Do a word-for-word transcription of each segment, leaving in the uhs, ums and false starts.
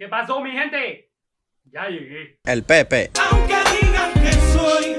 ¿Qué pasó, mi gente? Ya llegué. El Pepe. Aunque digan que soy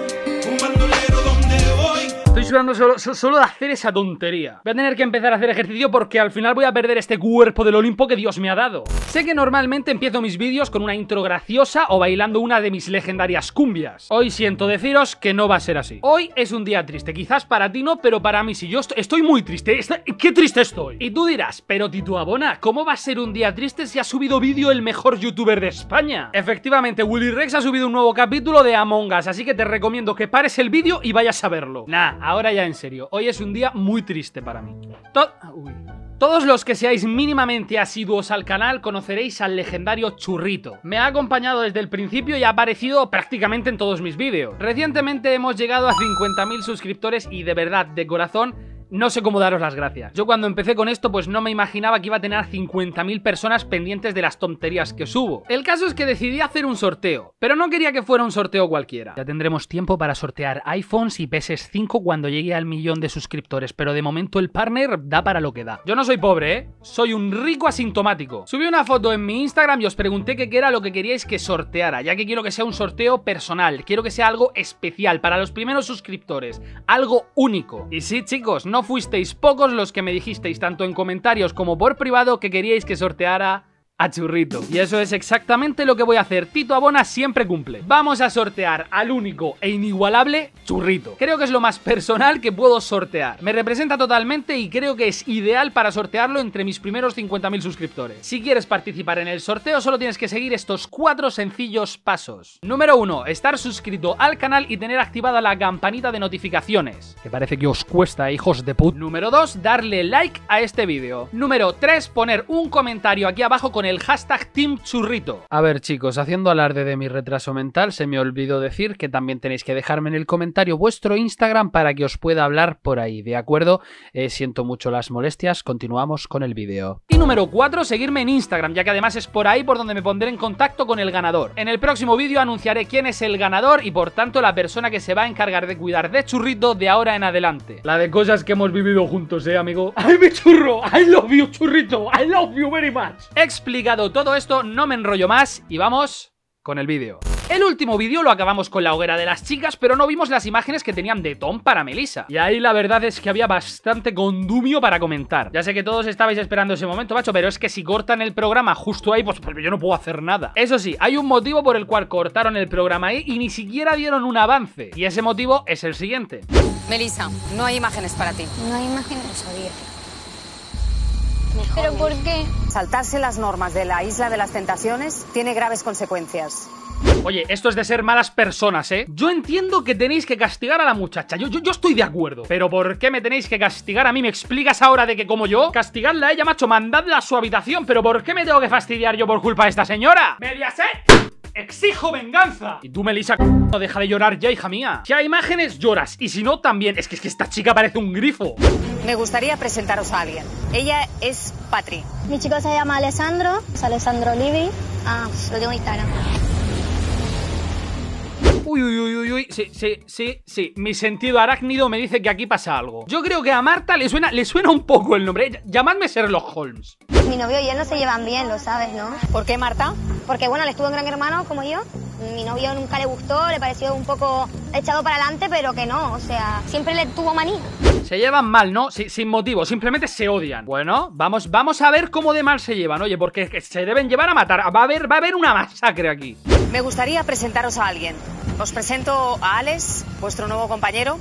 un bandolero donde voy. Estoy sudando solo, solo, solo de hacer esa tontería. Voy a tener que empezar a hacer ejercicio porque al final voy a perder este cuerpo del Olimpo que Dios me ha dado. Sé que normalmente empiezo mis vídeos con una intro graciosa o bailando una de mis legendarias cumbias. Hoy siento deciros que no va a ser así. Hoy es un día triste, quizás para ti no, pero para mí sí. Yo estoy, estoy muy triste. Estoy, ¡qué triste estoy! Y tú dirás, pero Tito Abona, ¿cómo va a ser un día triste si ha subido vídeo el mejor youtuber de España? Efectivamente, Willy Rex ha subido un nuevo capítulo de Among Us, así que te recomiendo que pares el vídeo y vayas a verlo. Nah, ahora ya en serio, hoy es un día muy triste para mí. To- Uy. Todos los que seáis mínimamente asiduos al canal conoceréis al legendario Churrito. Me ha acompañado desde el principio y ha aparecido prácticamente en todos mis vídeos. Recientemente hemos llegado a cincuenta mil suscriptores y de verdad, de corazón, no sé cómo daros las gracias. Yo cuando empecé con esto pues no me imaginaba que iba a tener cincuenta mil personas pendientes de las tonterías que subo. El caso es que decidí hacer un sorteo, pero no quería que fuera un sorteo cualquiera. Ya tendremos tiempo para sortear iPhones y P S cinco cuando llegue al millón de suscriptores, pero de momento el partner da para lo que da. Yo no soy pobre, ¿eh? Soy un rico asintomático. Subí una foto en mi Instagram y os pregunté qué era lo que queríais que sorteara, ya que quiero que sea un sorteo personal, quiero que sea algo especial para los primeros suscriptores, algo único. Y sí, chicos, no No fuisteis pocos los que me dijisteis tanto en comentarios como por privado que queríais que sorteara a Churrito. Y eso es exactamente lo que voy a hacer. Tito Abona siempre cumple. Vamos a sortear al único e inigualable Churrito. Creo que es lo más personal que puedo sortear. Me representa totalmente y creo que es ideal para sortearlo entre mis primeros cincuenta mil suscriptores. Si quieres participar en el sorteo solo tienes que seguir estos cuatro sencillos pasos. Número uno, estar suscrito al canal y tener activada la campanita de notificaciones, que parece que os cuesta, hijos de put. Número dos, darle like a este vídeo. Número tres, poner un comentario aquí abajo con el hashtag Team Churrito. A ver, chicos, haciendo alarde de mi retraso mental, se me olvidó decir que también tenéis que dejarme en el comentario vuestro Instagram para que os pueda hablar por ahí, ¿de acuerdo? Eh, siento mucho las molestias, continuamos con el vídeo. Y número cuatro, seguirme en Instagram, ya que además es por ahí por donde me pondré en contacto con el ganador. En el próximo vídeo anunciaré quién es el ganador y por tanto la persona que se va a encargar de cuidar de Churrito de ahora en adelante. La de cosas que hemos vivido juntos, eh, amigo. ¡Ay, mi churro! I love you, Churrito. I love you very much. Explicado todo esto, no me enrollo más y vamos con el vídeo. El último vídeo lo acabamos con la hoguera de las chicas, pero no vimos las imágenes que tenían de Tom para Melissa. Y ahí la verdad es que había bastante condumio para comentar. Ya sé que todos estabais esperando ese momento, macho, pero es que si cortan el programa justo ahí, pues, pues yo no puedo hacer nada. Eso sí, hay un motivo por el cual cortaron el programa ahí y ni siquiera dieron un avance. Y ese motivo es el siguiente. Melissa, no hay imágenes para ti. No hay imágenes, lo sabía. ¿Pero por qué? Saltarse las normas de la Isla de las Tentaciones tiene graves consecuencias. Oye, esto es de ser malas personas, ¿eh? Yo entiendo que tenéis que castigar a la muchacha, yo, yo, yo estoy de acuerdo. Pero ¿por qué me tenéis que castigar a mí? ¿Me explicas ahora de que como yo? Castigadla a ella, macho, mandadla a su habitación. ¿Pero por qué me tengo que fastidiar yo por culpa de esta señora? ¡Mediaset! ¡Exijo venganza! Y tú, Melissa, no deja de llorar ya, hija mía. Si hay imágenes, lloras. Y si no, también. Es que, es que esta chica parece un grifo. Me gustaría presentaros a alguien. Ella es Patri. Mi chico se llama Alessandro, es Alessandro Livi. Ah, lo tengo en Instagram. Uy, uy, uy, uy, uy, sí, sí, sí, sí. Mi sentido arácnido me dice que aquí pasa algo. Yo creo que a Marta le suena, le suena un poco el nombre. Llamadme Sherlock Holmes. Mi novio y él no se llevan bien, lo sabes, ¿no? ¿Por qué, Marta? Porque bueno, él estuvo en Gran Hermano como yo. Mi novio nunca le gustó, le pareció un poco echado para adelante, pero que no, o sea, siempre le tuvo manía. Se llevan mal, ¿no? Sí, sin motivo, simplemente se odian. Bueno, vamos, vamos a ver cómo de mal se llevan. Oye, porque se deben llevar a matar. Va a haber, va a haber una masacre aquí. Me gustaría presentaros a alguien. Os presento a Alex, vuestro nuevo compañero.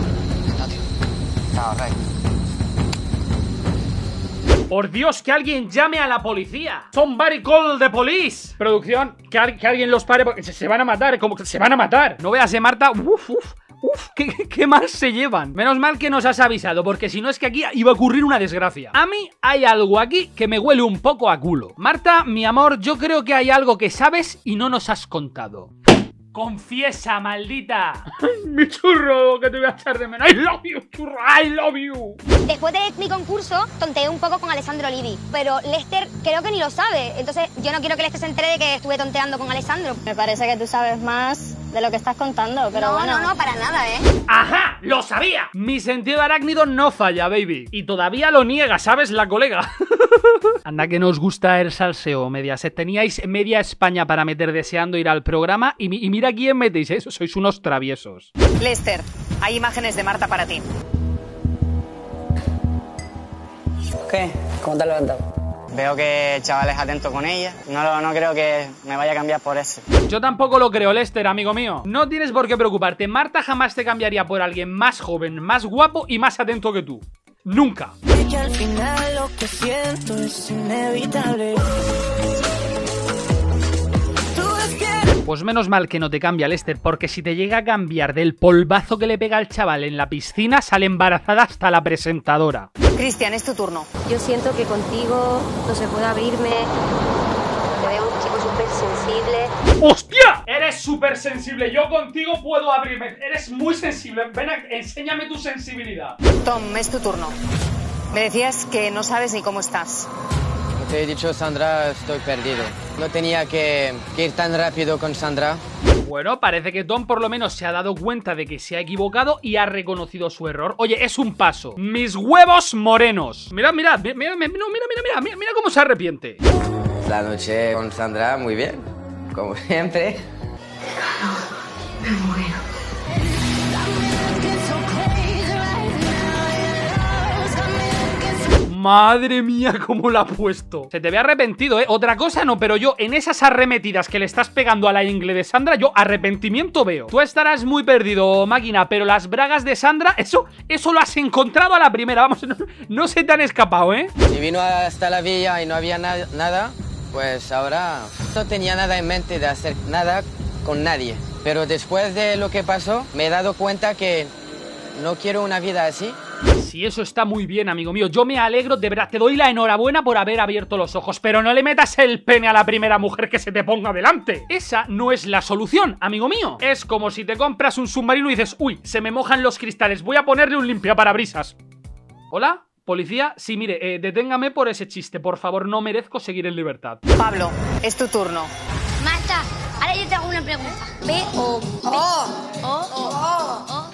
Por Dios, que alguien llame a la policía. Somebody call the police. Producción, que, al que alguien los pare porque se, se van a matar, como que se van a matar. No veas, eh, Marta. Uf, uf. Uf, qué, qué mal se llevan. Menos mal que nos has avisado, porque si no es que aquí iba a ocurrir una desgracia. A mí hay algo aquí que me huele un poco a culo. Marta, mi amor, yo creo que hay algo que sabes y no nos has contado. ¡Confiesa, maldita! Mi churro, que te voy a echar de menos. I love you, churro, I love you. Después de mi concurso, tonteé un poco con Alessandro Livi, pero Lester creo que ni lo sabe. Entonces yo no quiero que Lester se entere de que estuve tonteando con Alessandro. Me parece que tú sabes más de lo que estás contando, pero no, bueno. No, no, para nada, ¿eh? ¡Ajá! ¡Lo sabía! Mi sentido arácnido no falla, baby. Y todavía lo niega, ¿sabes? La colega. Anda que nos gusta el salseo, Mediaset. Teníais media España para meter deseando ir al programa y, y mira quién metéis, ¿eh? Sois unos traviesos. Lester, hay imágenes de Marta para ti. ¿Qué? ¿Cómo te has levantado? Veo que el chaval es atento con ella. No, no creo que me vaya a cambiar por eso. Yo tampoco lo creo, Lester, amigo mío. No tienes por qué preocuparte. Marta jamás te cambiaría por alguien más joven, más guapo y más atento que tú. Nunca. Que al final lo que siento es inevitable. Pues menos mal que no te cambia, Lester, porque si te llega a cambiar del polvazo que le pega al chaval en la piscina, sale embarazada hasta la presentadora. Cristian, es tu turno. Yo siento que contigo no se puede abrirme. Te veo un chico súper sensible. ¡Hostia! Eres súper sensible. Yo contigo puedo abrirme. Eres muy sensible. Ven, a... enséñame tu sensibilidad. Tom, es tu turno. Me decías que no sabes ni cómo estás. Te he dicho, Sandra, estoy perdido. No tenía que, que ir tan rápido con Sandra. Bueno, parece que Tom por lo menos se ha dado cuenta de que se ha equivocado y ha reconocido su error. Oye, es un paso. Mis huevos morenos. Mirad, mirad, mira, mira, mira, mira, mira, mira cómo se arrepiente. La noche con Sandra, muy bien. Como siempre. Me muero. Madre mía, cómo la ha puesto. Se te ve arrepentido, ¿eh? Otra cosa no, pero yo en esas arremetidas que le estás pegando a la ingle de Sandra, yo arrepentimiento veo. Tú estarás muy perdido, máquina, pero las bragas de Sandra, eso, eso lo has encontrado a la primera. Vamos, no, no se te han escapado, ¿eh? Si vino hasta la villa y no había na nada, pues ahora no tenía nada en mente de hacer nada con nadie. Pero después de lo que pasó, me he dado cuenta que no quiero una vida así. Sí, eso está muy bien, amigo mío. Yo me alegro, de verdad, te doy la enhorabuena por haber abierto los ojos. Pero no le metas el pene a la primera mujer que se te ponga delante. Esa no es la solución, amigo mío. Es como si te compras un submarino y dices, uy, se me mojan los cristales, voy a ponerle un limpiaparabrisas. ¿Hola? ¿Policía? Sí, mire, eh, deténgame por ese chiste. Por favor, no merezco seguir en libertad. Pablo, es tu turno. Marta, ahora yo te hago una pregunta. ¿B o B? Oh. ¿O? ¿O? ¿O?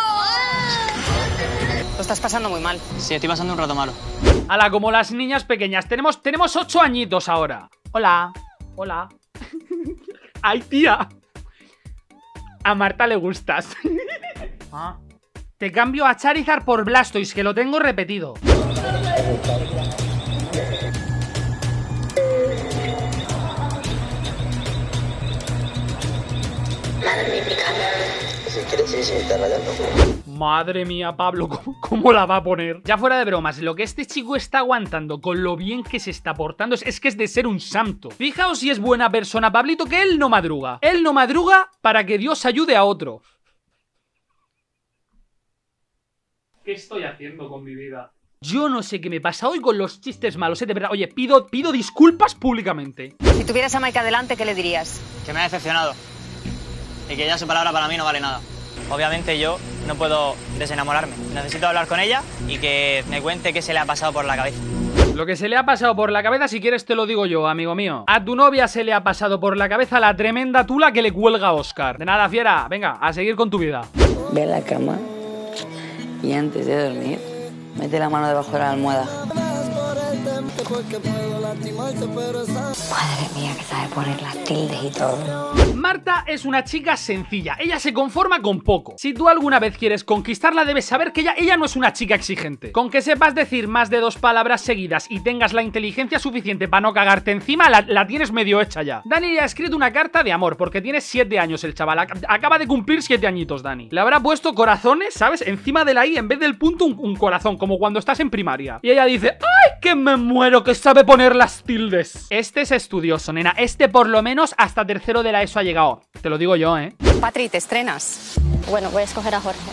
Lo estás pasando muy mal. Sí, estoy pasando un rato malo. Ala, como las niñas pequeñas. Tenemos, tenemos ocho añitos ahora. Hola. Hola. Ay, tía. A Marta le gustas. Ah. Te cambio a Charizard por Blastoise, que lo tengo repetido. Madre mía, Pablo, ¿cómo, ¿cómo la va a poner? Ya fuera de bromas, lo que este chico está aguantando con lo bien que se está portando es, es que es de ser un santo. Fijaos si es buena persona, Pablito, que él no madruga. Él no madruga para que Dios ayude a otro. ¿Qué estoy haciendo con mi vida? Yo no sé qué me pasa hoy con los chistes malos, ¿eh? De verdad, oye, pido, pido disculpas públicamente. Si tuvieras a Mike adelante, ¿qué le dirías? Que me ha decepcionado y que ya su palabra para mí no vale nada. Obviamente yo no puedo desenamorarme. Necesito hablar con ella y que me cuente qué se le ha pasado por la cabeza. Lo que se le ha pasado por la cabeza, si quieres te lo digo yo, amigo mío. A tu novia se le ha pasado por la cabeza la tremenda tula que le cuelga a Oscar. De nada, fiera, venga, a seguir con tu vida. Ve a la cama y antes de dormir, mete la mano debajo de la almohada. Madre mía, que sabe poner las tildes y todo. Marta es una chica sencilla, ella se conforma con poco. Si tú alguna vez quieres conquistarla, debes saber que ella, ella no es una chica exigente. Con que sepas decir más de dos palabras seguidas y tengas la inteligencia suficiente para no cagarte encima, la, la tienes medio hecha ya. Dani le ha escrito una carta de amor, porque tiene siete años el chaval. Acaba de cumplir siete añitos, Dani. Le habrá puesto corazones, ¿sabes? Encima de la I, en vez del punto, un, un corazón, como cuando estás en primaria. Y ella dice, ¡ay, que me muero, que sabe poner las tildes! Este es estudioso, nena. Este por lo menos hasta tercero de la ESO ha llegado. Te lo digo yo, ¿eh? Patri, te estrenas. Bueno, voy a escoger a Jorge.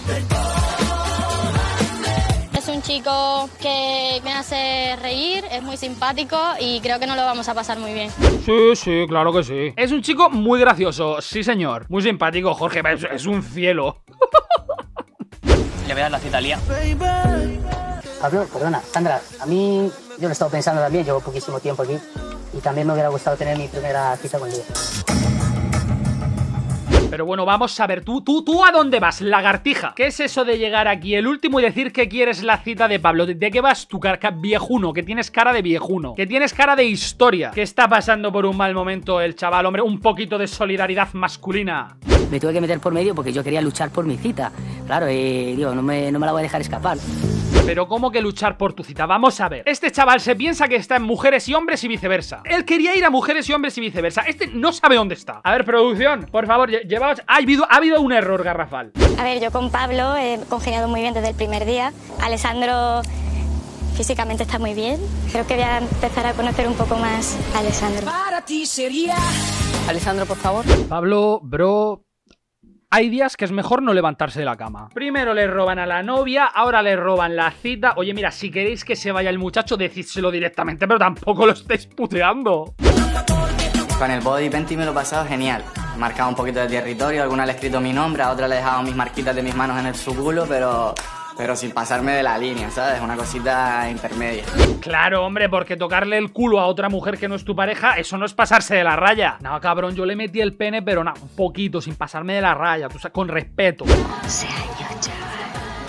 Es un chico que me hace reír, es muy simpático y creo que no lo vamos a pasar muy bien. Sí, sí, claro que sí. Es un chico muy gracioso, sí señor. Muy simpático, Jorge, es, es un cielo. Le voy a dar la cita a Lía. Pablo, perdona, Sandra, a mí yo lo he estado pensando también, llevo poquísimo tiempo aquí y también me hubiera gustado tener mi primera cita con Lía. Pero bueno, vamos a ver, tú, tú, tú ¿a dónde vas, lagartija? ¿Qué es eso de llegar aquí el último y decir que quieres la cita de Pablo? ¿De, de qué vas tú, cara, viejuno? Que tienes cara de viejuno, que tienes cara de historia, que está pasando por un mal momento el chaval, hombre, un poquito de solidaridad masculina. Me tuve que meter por medio porque yo quería luchar por mi cita. Claro, y digo, no me, no me la voy a dejar escapar. Pero ¿cómo que luchar por tu cita? Vamos a ver. Este chaval se piensa que está en mujeres y hombres y viceversa. Él quería ir a mujeres y hombres y viceversa. Este no sabe dónde está. A ver, producción, por favor, llevaos... Ha habido, ha habido un error garrafal. A ver, yo con Pablo he congeniado muy bien desde el primer día. Alessandro físicamente está muy bien. Creo que voy a empezar a conocer un poco más a Alessandro. Para ti sería... Alessandro, por favor. Pablo, bro... Hay días que es mejor no levantarse de la cama. Primero le roban a la novia, ahora le roban la cita. Oye, mira, si queréis que se vaya el muchacho, decídselo directamente, pero tampoco lo estáis puteando. Con el body painting me lo he pasado genial. He marcado un poquito de territorio, a alguna le he escrito mi nombre, a otra le he dejado mis marquitas de mis manos en el su culo, pero... pero sin pasarme de la línea, ¿sabes? Una cosita intermedia. Claro, hombre, porque tocarle el culo a otra mujer que no es tu pareja, eso no es pasarse de la raya. No, cabrón, yo le metí el pene, pero nada, un poquito, sin pasarme de la raya, tú sabes, con respeto. once años, chaval.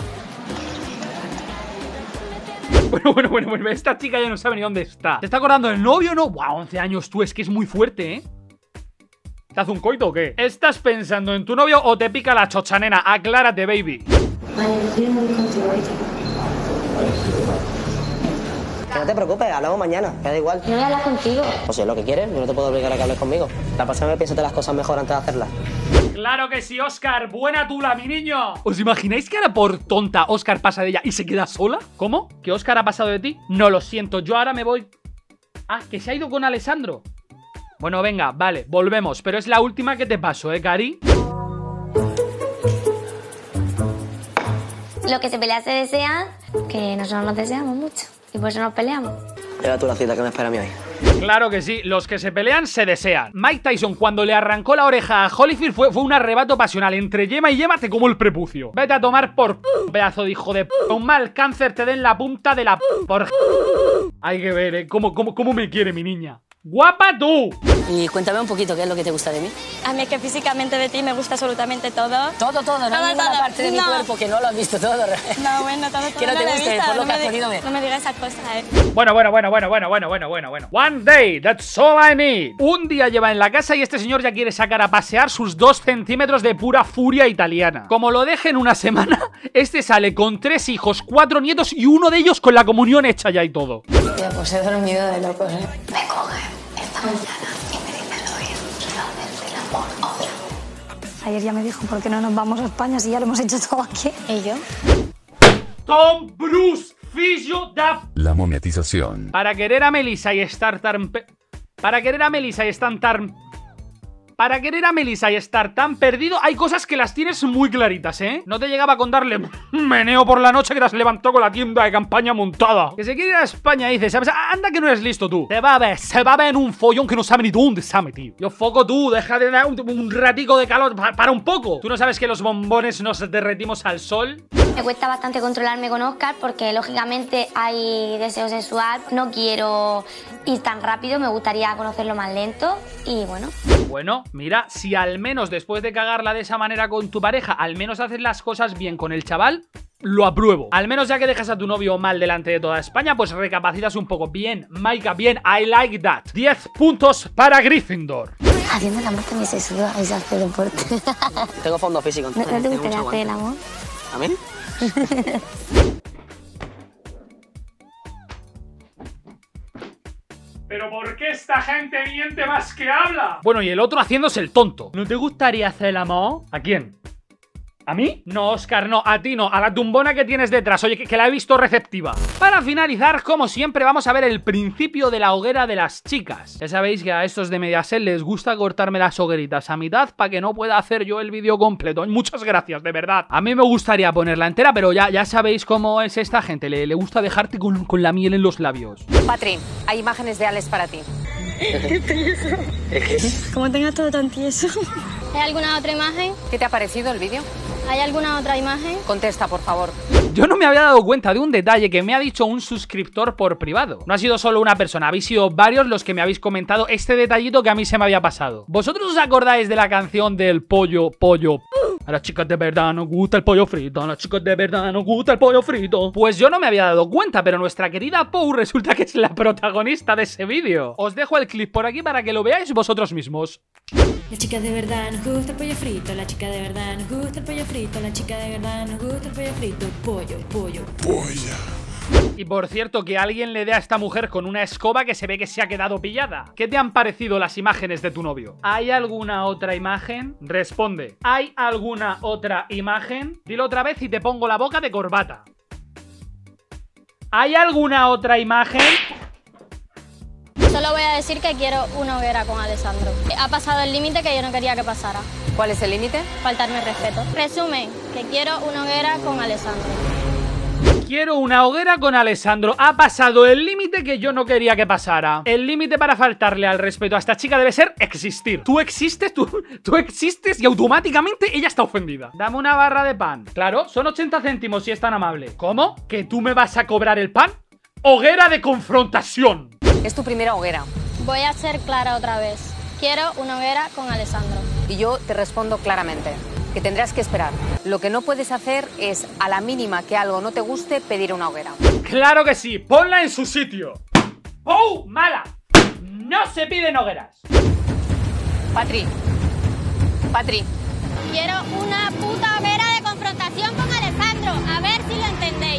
Bueno, bueno, bueno, bueno, esta chica ya no sabe ni dónde está. ¿Te está acordando del novio o no? Buah, once años, tú, es que es muy fuerte, ¿eh? ¿Te hace un coito o qué? ¿Estás pensando en tu novio o te pica la chocha, nena? Aclárate, baby. Vale, quiero morir contigo, ¿viste? Que no te preocupes, hablamos mañana, que da igual. No voy a hablar contigo. Pues si es lo que quieres, yo no te puedo obligar a que hables conmigo. La próxima vez piénsate las cosas mejor antes de hacerlas. ¡Claro que sí, Óscar! ¡Buena tula, mi niño! ¿Os imagináis que ahora por tonta Óscar pasa de ella y se queda sola? ¿Cómo? ¿Que Óscar ha pasado de ti? No, lo siento, yo ahora me voy... Ah, que se ha ido con Alessandro. Bueno, venga, vale, volvemos. Pero es la última que te paso, ¿eh, Cari? Lo que se pelea se desea, que nosotros nos deseamos mucho. Y por eso nos peleamos. Era tú la cita que me espera a mí hoy. Claro que sí, los que se pelean se desean. Mike Tyson cuando le arrancó la oreja a Holyfield fue, fue un arrebato pasional. Entre yema y yema te como el prepucio. Vete a tomar por p, pedazo de hijo de p. Un mal cáncer te den la punta de la p, por... Hay que ver, ¿eh? ¿Cómo, cómo, cómo me quiere mi niña? ¡Guapa tú! Y cuéntame un poquito qué es lo que te gusta de mí. A mí es que físicamente de ti me gusta absolutamente todo. Todo, todo, no hay ninguna parte de mi cuerpo que no lo has visto todo. No, bueno, todo, todo. Que no te lo he guste, visto, por lo no que has me di- podido ver. No me digas esas cosas, eh. Bueno, bueno, bueno, bueno, bueno, bueno, bueno, bueno, bueno. One day, that's all I need. Un día lleva en la casa y este señor ya quiere sacar a pasear sus dos centímetros de pura furia italiana. Como lo dejen una semana, este sale con tres hijos, cuatro nietos y uno de ellos con la comunión hecha ya y todo. Ya, pues he dormido de locos, eh. Me coge esta mañana y me dice, oye, quiero hacerte el amor ahora. Ayer ya me dijo, ¿por qué no nos vamos a España si ya lo hemos hecho todo aquí? ¿Y yo? Tom Bruce, fillo da... La monetización. Para querer a Melissa y estar tan... pe- Para querer a Melissa y estar tan... Para querer a Melissa y estar tan perdido, hay cosas que las tienes muy claritas, ¿eh? No te llegaba con darle un meneo por la noche que las levantó con la tienda de campaña montada. Que se quiere ir a España, dice, ¿sabes? Anda que no eres listo tú. Te va a ver, se va a ver en un follón que no sabe ni dónde se ha metido. Yo foco tú, deja de dar un, un ratico de calor, pa- para un poco. ¿Tú no sabes que los bombones nos derretimos al sol? Me cuesta bastante controlarme con Óscar porque lógicamente hay deseo sexual. No quiero ir tan rápido, me gustaría conocerlo más lento y bueno. Bueno, mira, si al menos después de cagarla de esa manera con tu pareja, al menos haces las cosas bien con el chaval, lo apruebo. Al menos ya que dejas a tu novio mal delante de toda España, pues recapacitas un poco. Bien, Maika, bien, I like that. diez puntos para Gryffindor. Haciendo el amor también se suda y se hace deporte. Tengo fondo físico. ¿No, no te tengo gustaría mucho hacer el aguante. amor? ¿A mí? ¿Pero por qué esta gente miente más que habla? Bueno, y el otro haciéndose el tonto. ¿No te gustaría hacer el amor? ¿A quién? ¿A mí? No, Óscar, no, a ti no, a la tumbona que tienes detrás, oye, que, que la he visto receptiva. Para finalizar, como siempre, vamos a ver el principio de la hoguera de las chicas. Ya sabéis que a estos de Mediaset les gusta cortarme las hogueritas a mitad para que no pueda hacer yo el vídeo completo. Muchas gracias, de verdad. A mí me gustaría ponerla entera, pero ya, ya sabéis cómo es esta gente, le, le gusta dejarte con, con la miel en los labios. Patri, hay imágenes de Alex para ti. ¿Qué tieso? Como tengas todo tan tieso. ¿Hay alguna otra imagen? ¿Qué te ha parecido el vídeo? ¿Hay alguna otra imagen? Contesta, por favor. Yo no me había dado cuenta de un detalle que me ha dicho un suscriptor por privado. No ha sido solo una persona, habéis sido varios los que me habéis comentado este detallito que a mí se me había pasado. ¿Vosotros os acordáis de la canción del pollo, pollo? A las chicas de verdad nos gusta el pollo frito, a las chicas de verdad nos gusta el pollo frito. Pues yo no me había dado cuenta, pero nuestra querida Pou resulta que es la protagonista de ese vídeo. Os dejo el clip por aquí para que lo veáis vosotros mismos. La chica de verdad nos gusta el pollo frito, la chica de verdad nos gusta el pollo frito, la chica de verdad nos gusta el pollo frito, pollo, pollo, polla. Y por cierto, que alguien le dé a esta mujer con una escoba que se ve que se ha quedado pillada. ¿Qué te han parecido las imágenes de tu novio? ¿Hay alguna otra imagen? Responde. ¿Hay alguna otra imagen? Dilo otra vez y te pongo la boca de corbata. ¿Hay alguna otra imagen? Solo voy a decir que quiero una hoguera con Alessandro. Ha pasado el límite que yo no quería que pasara. ¿Cuál es el límite? Faltarme respeto. Resumen, que quiero una hoguera con Alessandro. Quiero una hoguera con Alessandro. Ha pasado el límite que yo no quería que pasara. El límite para faltarle al respeto a esta chica debe ser existir. Tú existes, tú, tú existes y automáticamente ella está ofendida. Dame una barra de pan. Claro, son ochenta céntimos si es tan amable. ¿Cómo? ¿Que tú me vas a cobrar el pan? Hoguera de confrontación. Es tu primera hoguera. Voy a ser clara otra vez. Quiero una hoguera con Alessandro. Y yo te respondo claramente. Que tendrás que esperar. Lo que no puedes hacer es, a la mínima que algo no te guste, pedir una hoguera. ¡Claro que sí! ¡Ponla en su sitio! ¡Oh, mala! ¡No se piden hogueras! Patri. Patri. Quiero una puta hoguera de confrontación con Alessandro. A ver si lo entendéis.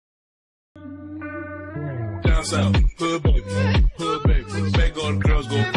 Down south, hood baby, hood baby, make all the girls go